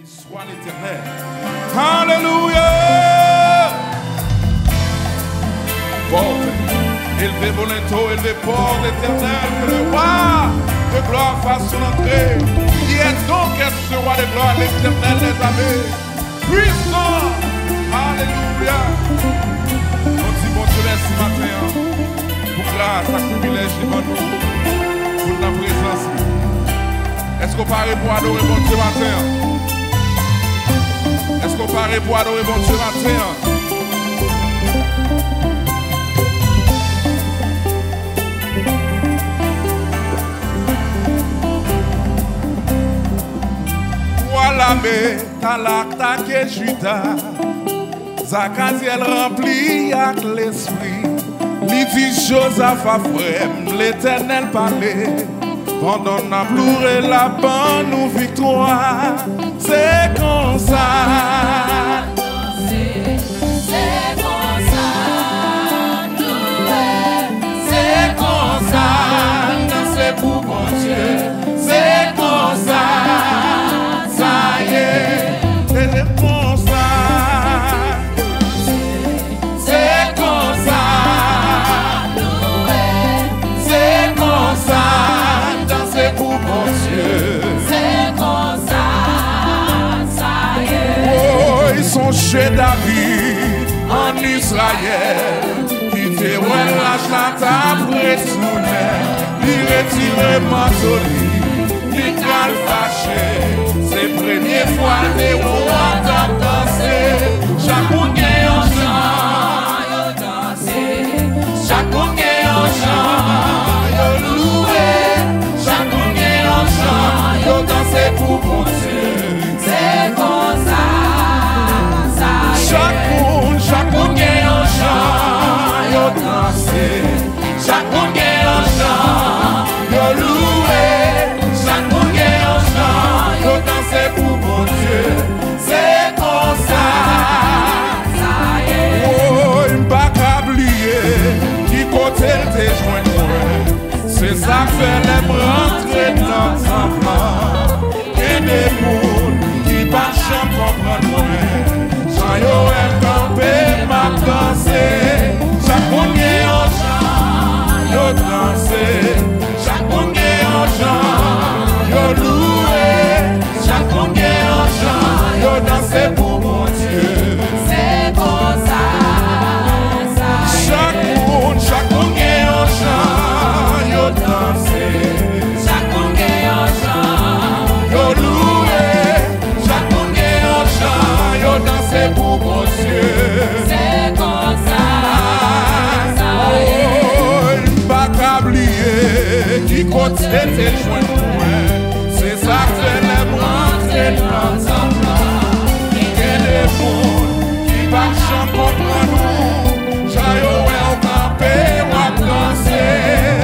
Béni soit l'Éternel. Alléluia. Porte, élevez vos linteaux, élevez porte éternelle, que le roi de gloire fasse son entrée. Qui est donc ce roi de gloire, l'Éternel des armées, puissant. Alléluia. On dit bon Dieu merci matin, pour grâce, à privilège devant nous, pour ta présence. Est-ce qu'on paraît pour adorer bon Dieu matin? Est-ce qu'on paraît pour adorer bon Dieu matin? Voilà, mais t'as l'acte que Judas, Zachaziel rempli avec l'esprit. Il dit Joseph a frère, l'Éternel parlait. Pendant la pleuré la bonne nous victoire, c'est comme ça. C'est comme ça, c'est comme ça, c'est pour mon Dieu, c'est comme ça, ça y est, c'est comme ça. C'est comme ça, c'est comme ça. C'est pour mon Dieu. C'est comme ça, ça y est. Oh, ils sont chez David en Israël. Qui fait relâche la table retournée. Il retire Mantoli, il cale fâché. C'est la première fois que vous entendez danser. Chaque est en chant, yo danser. Chaque est en chant, yo loué. Yo danser pour mon Dieu. C'est comme ça, ça y est. Chaque monde est en chant, yo danser. Chaque monde est en chant, yo loué. Chaque monde est en chant, yo danser pour mon Dieu. C'est comme ça, ça y est. Oh, une bac à oublier, qui côté te joint moi. C'est ça que fait les rentrer dans l'enfant. Et des moules qui battent champ comprendre moi. Jean Yoel campé m'a dansé. Chaque monde est en chant, yo dansé. Chaque monde est en chant, yo loué. Chaque monde est en chant, yo dansé pour mon Dieu. C'est comme ça, ça y est. Chaque monde est en chant. Yo danser, chaque monde est en chant, yo loué, chaque monde est en chant, yo danser pour mon Dieu. C'est comme ça, ça y est. Oh, une bac à oublier, qui côté te joint moi. C'est ça que fait les rentrer dans l'ensemble. Qui est les bons, qui va chanter comprendre nous. J'aille au campé, ou à danser.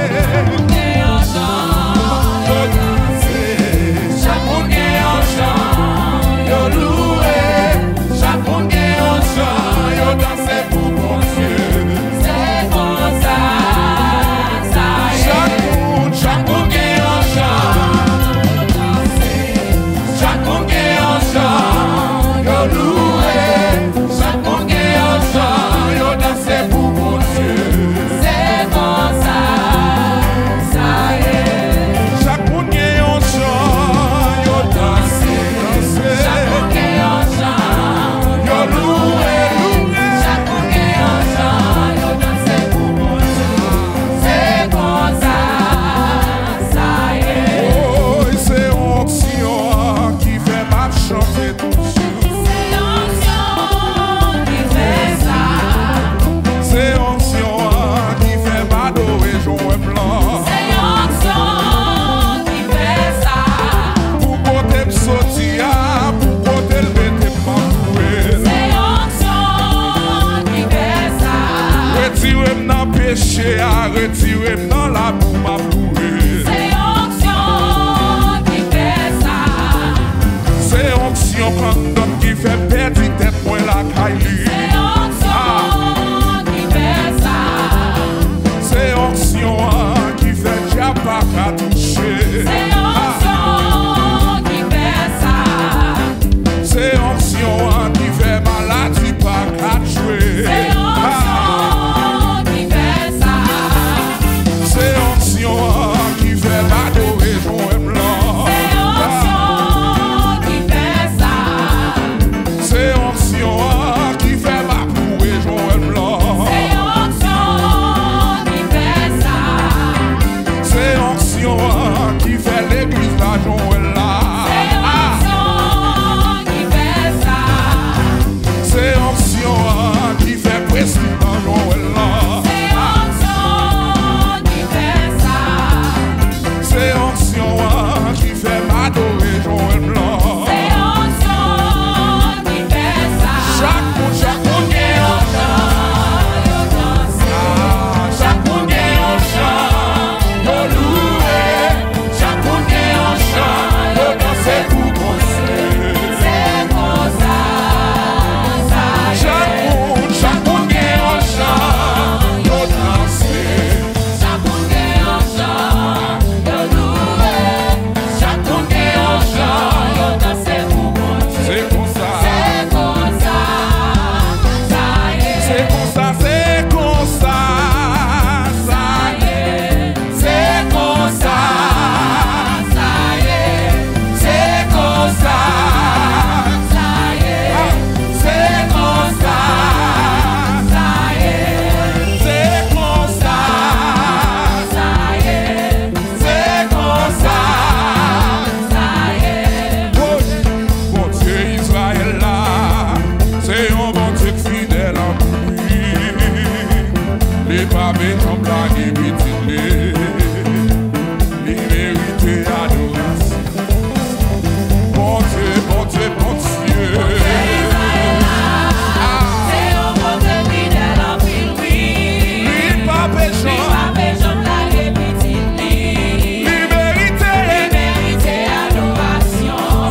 Retirez-moi dans la boue ma boue. C'est onction qui fait ça. C'est onction quand qui fait perdre tête moi la caille. C'est onction qui fait ça. C'est onction qui fait diable pas toucher. C'est onction qui fait ça.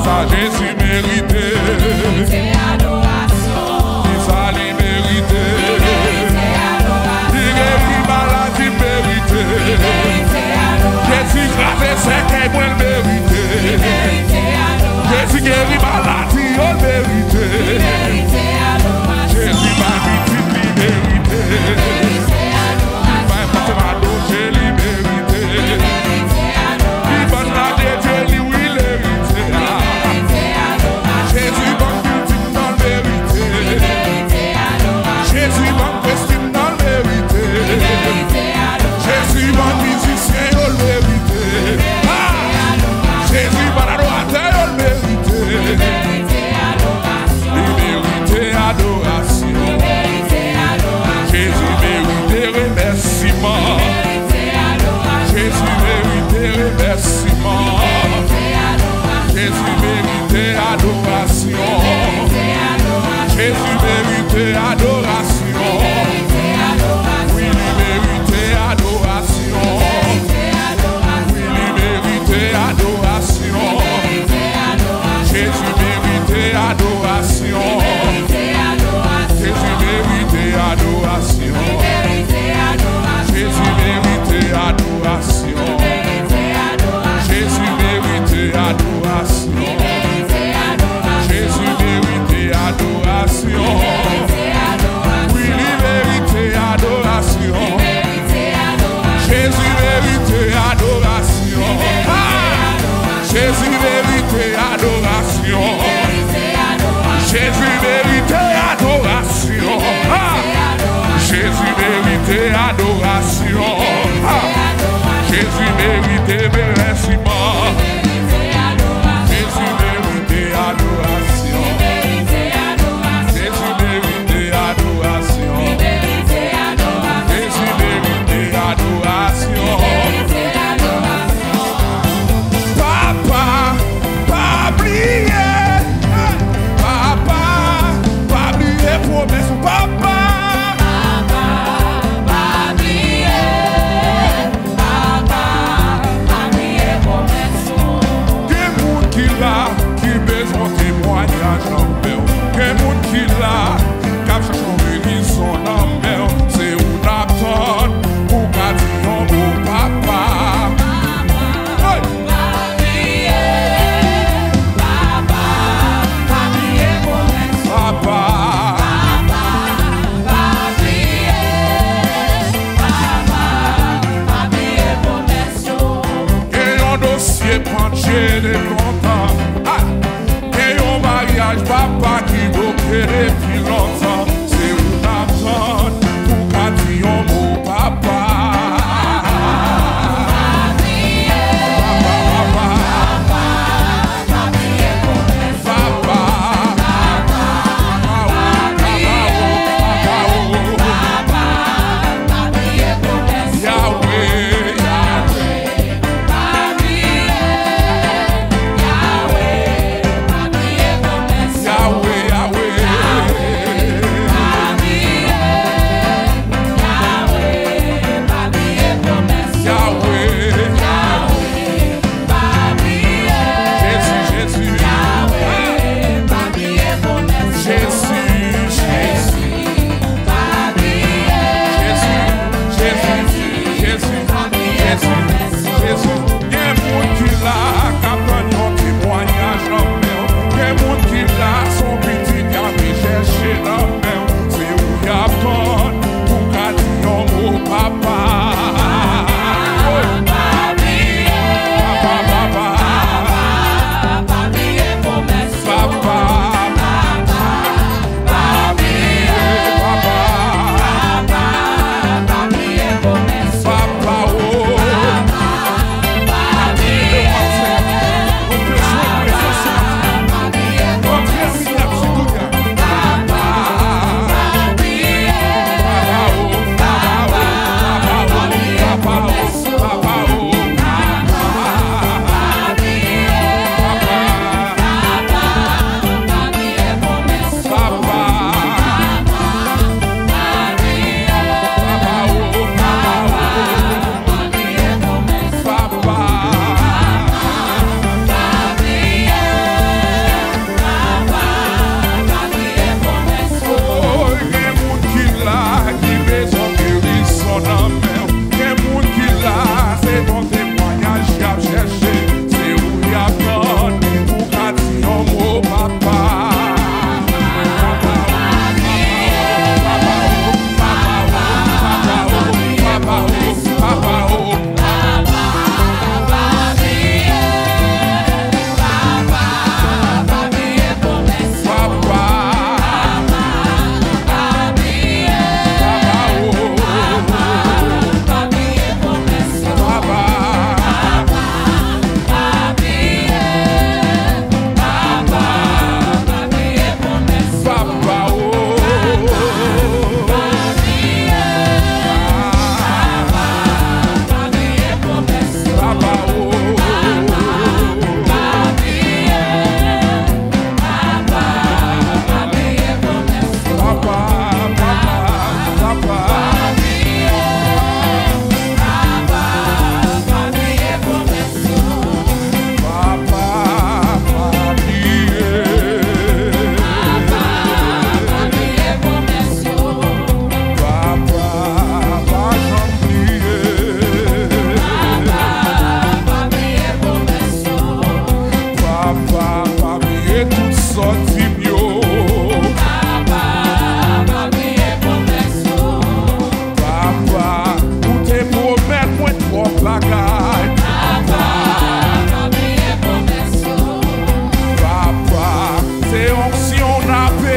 ça Jésus mérité. Qui ça lui mérité. Il guérit maladie mérité. Jésus grave c'est qu'il moi le mérité. Jésus guérit maladie il mérité. Jésus m'a dit il mérité. Il m'a doché il mérité. Il m'a dit Dieu lui il mérité. Jésus m'a dit dans le mérité. Jésus m'a costume dans le mérité. Jésus m'a musicien dans le mérité. Jésus m'a adorateur dans le mérité. Il mérité adoration. Jésus mérité remerciement. Jésus mérité remerciement. Jésus mérité adoration. Jésus mérité adoration. Oui, il mérité adoration. Oui, il mérité adoration. Jésus mérité adoration. Jésus mérité adoration. Jésus mérité adoration. Jésus mérité adoration. Jésus mérité adoration. Oui, il mérité adoration. Jésus mérité adoration. Jésus mérité adoration. Jésus mérité adoration. Jésus mérité adoration. Jésus mérité remerciement. Jésus mérité adoration. Jésus mérité adoration. Jésus mérité adoration. Papa, pas oublier. Papa, pas oublier promesse. Papa. Qui besoin témoignage en mer, quel monde qui l'a, cap cherchant guérison en mer, c'est où n'attend pour qu'à dire un beau papa. Penché de longtemps, et un mariage papa qui bloqué depuis longtemps, c'est où n'attend pour qu'à dire un mot papa. Yahweh,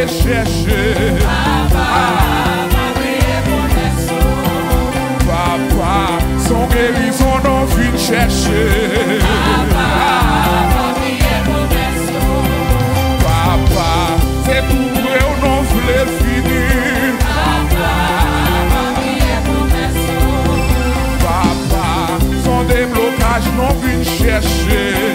chercher. Papa, son guérison non vient chercher. Papa, c'est pour vrai ou non voulait finir. Papa, son déblocage non vient chercher.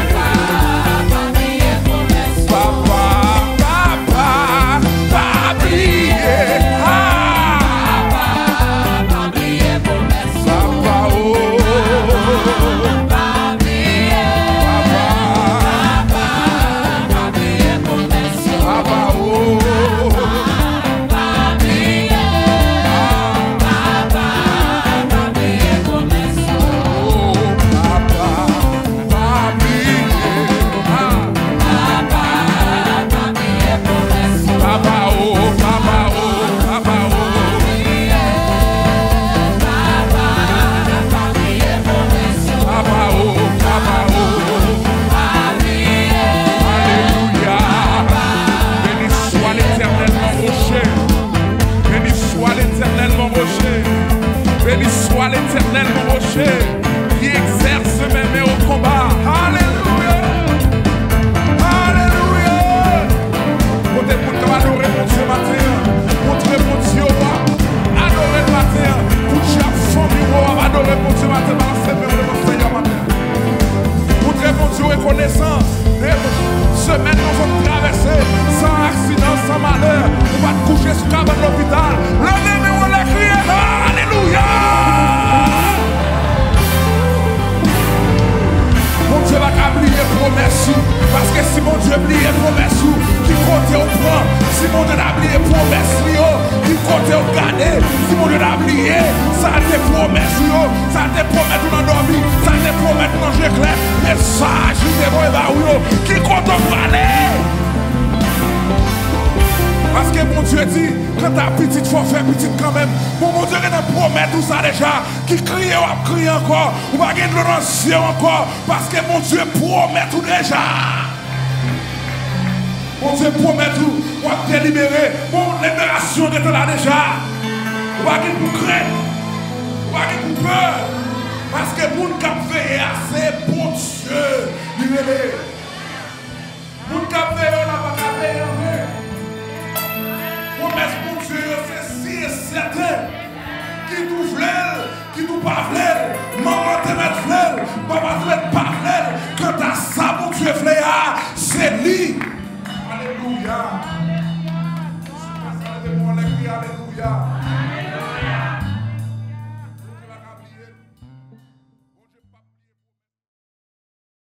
Béni soit l'Éternel mon rocher, qui exerce mes mains au combat. Alléluia. Alléluia. Côté pour toi adorer mon Dieu matin. Montrez mon Dieu, adorer le matin. Pour chaque famille, adorer mon Dieu matin. Balancer mes mains au Seigneur matin. Montrez mon Dieu reconnaissant. Semaine nous sommes traversés sans accident, sans malheur. On va te coucher sur la de l'hôpital. Levez-nous, on l'a crié. Alléluia. Mon Dieu va oublier promesse. Parce que si mon Dieu oublie promesse, qui côté au prend. Si mon Dieu a oublié promesse, qui côté au garder. Si mon Dieu a oublié, ça te promesse, ça te promet tout endormi, ça te promet tout dans l'éclair. Message, qui compte au aller. Parce que mon Dieu dit, quand ta petite, faut faire petite quand même. Bon, mon Dieu, il te promet tout ça déjà. Qui crie ou a crié encore. Ou pas gagner de l'orancier encore. Parce que mon Dieu promet tout déjà. Mon Dieu promet tout. On va te libérer. Bon, libération est là déjà. Ou pas gagner pour craindre. Ou pas gagner pour peur. Parce que mon cap veille assez bon Dieu. Libéré. Mon cap veille, on n'a pas qu'à veiller. Promesse pour Dieu, c'est si et certain. Qui tout flèle, qui tout pas flèle, maman te met flèle, papa te met pas flèle. Quand t'as ça, mon Dieu flèle, c'est lui.